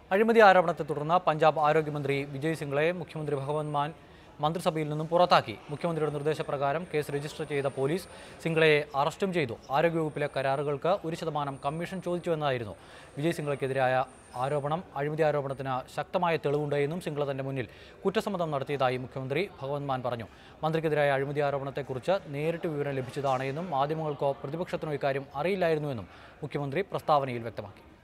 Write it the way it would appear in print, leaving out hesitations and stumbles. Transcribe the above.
അഴിമതി ആരോപണത്തെ തുടർന്ന് പഞ്ചാബ് ആരോഗ്യമന്ത്രി വിജയ് സിംഗ്ലയെ മുഖ്യമന്ത്രി ഭഗവന്ത് മാൻ മന്ത്രിസഭയിൽ നിന്നും പുറത്താക്കി. മുഖ്യമന്ത്രിയുടെ നിർദ്ദേശപ്രകാരം കേസ് രജിസ്റ്റർ ചെയ്ത പോലീസ് സിംഗ്ലയെ അറസ്റ്റും ചെയ്തു. ആരോഗ്യവകുപ്പിലെ കരാറുകൾക്ക് 1% കമ്മീഷൻ ചോദിച്ചുവെന്നായിരുന്നു വിജയ് സിംഗ്ലയ്ക്കെതിരായ ആരോപണം. അഴിമതി ആരോപണത്തിന് ശക്തമായ തെളിവുണ്ട് എന്നും സിംഗ്ല തന്റെ മുന്നിൽ കുറ്റസമ്മതം നടത്തിയതായി മുഖ്യമന്ത്രി ഭഗവന്ത് മാൻ പറഞ്ഞു. മന്ത്രിക്കെതിരായ അഴിമതി ആരോപണത്തെക്കുറിച്ച് നേരിട്ട് വിവരം ലഭിച്ചതാണ് എന്നും മാധ്യമങ്ങൾക്കോ പ്രതിപക്ഷത്തിനോ ഇക്കാര്യം അറിയില്ലായിരുന്നുവെന്നും മുഖ്യമന്ത്രി പ്രസ്താവനയിൽ വ്യക്തമാക്കി.